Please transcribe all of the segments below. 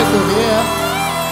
ver.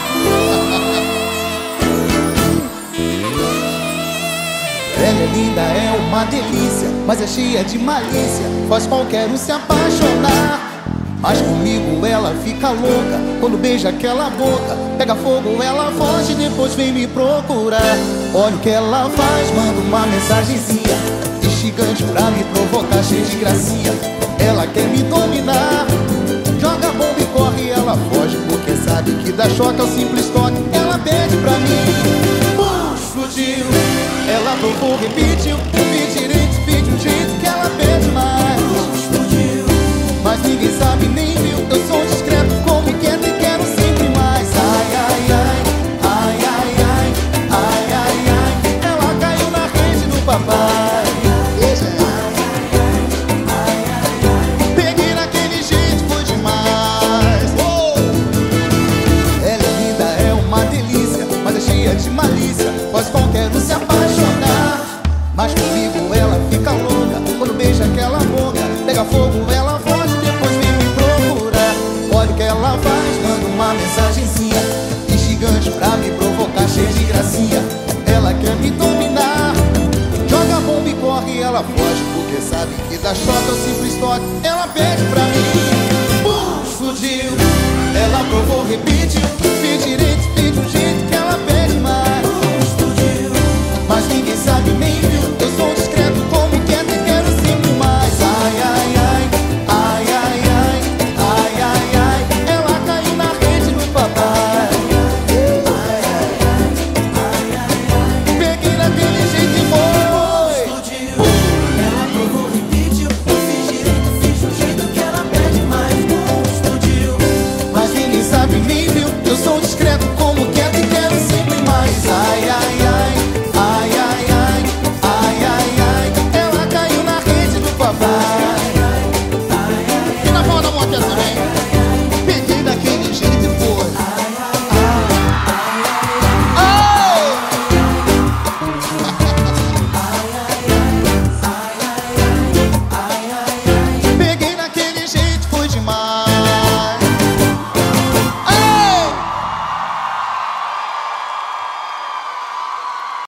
Ela é linda, é uma delícia, mas é cheia de malícia, faz qualquer um se apaixonar. Mas comigo ela fica louca, quando beija aquela boca, pega fogo, ela foge, depois vem me procurar. Olha o que ela faz, manda uma mensagenzinha instigante pra me provocar, cheia de gracinha. Ela quer me dominar, joga bomba e corre, ela foge, porque sabe que dá choque ao simples toque. Ela pede pra mim, explodiu. Ela provou, repetiu, pedi direito, pedi um jeito que ela pede mais. Explodiu. Mas ninguém sabe nem viu, eu sou discreto como quero e quero sempre mais. Ai, ai, ai, ai, ai, ai, ai, ai, ai. Ela caiu na rede do papai. Peguei naquele jeito, foi demais. Ela é linda, é uma delícia, mas é cheia de malícia, faz qualquer um se apaixonar. Mas comigo ela fica louca, quando beija aquela boca, pega fogo, ela foge, depois vem me procurar. Olha o que ela faz, manda uma mensagenzinha instigante pra me provocar, cheia de gracinha. Ela quer me dominar, joga bomba e corre, ela foge, porque sabe que dá choque ao simples toque. Ela pede pra mim, explodiu. Ela provou, repetiu, fez direito, fez de um jeito